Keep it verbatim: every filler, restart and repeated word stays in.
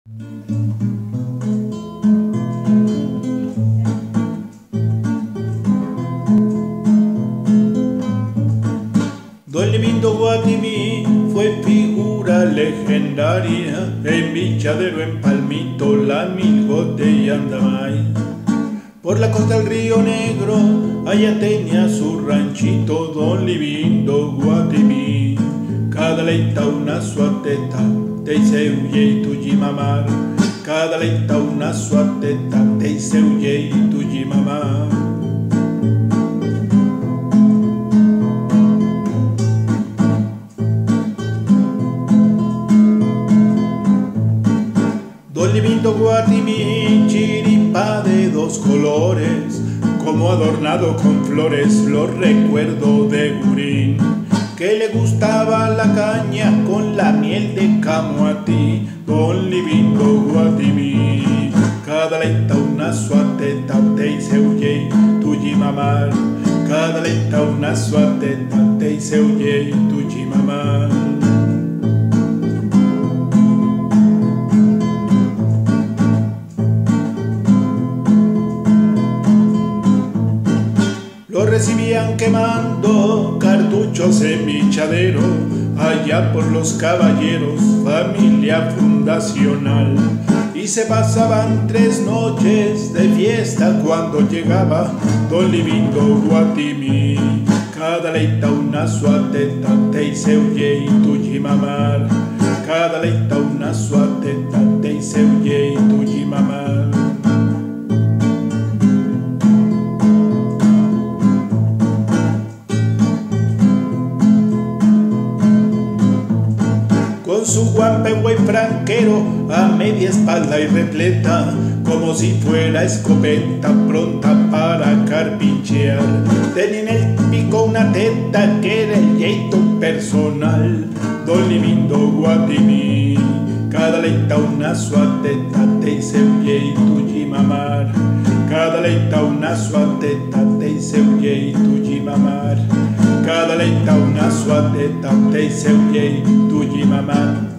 Don Livindo Guatimí fue figura legendaria en Vichadero, en Palmito, La Milgote y Andamay. Por la costa del Río Negro, allá tenía su ranchito Don Livindo Guatimí. Cada leita una suateta, te hice huye y tu yimamar. Cada leita una suateta, te hice huye y tu yimamar. Don Livindo Guatimí, chiripa de dos colores, como adornado con flores, lo recuerdo de Gurín, que le gustaba la caña con la miel de camoatí. Don Livindo Guatimí, cada leita una suateta, te hice huye tu yimamar. Cada leita una suateta, te hice huye tu yimamar. Lo recibían quemando cartuchos en Vichadero, allá por los caballeros, familia fundacional. Y se pasaban tres noches de fiesta cuando llegaba Don Livindo Guatimí. Cada leita una suateta, te hice huye y tu yimamar. Cada leita una suateta, te hice huye y tu yimamar. Con su guampe güey franquero a media espalda y repleta, como si fuera escopeta pronta para carpinchear. Tenía en el pico una teta que era el yeito personal, Don Livindo Guatimí. Cada leita una suateta, te hice huye y tu yimamar. Cada leita una suateta, te hice huye y tu yimamar. Cada leita una suateta, te hice huye y tu yimamar.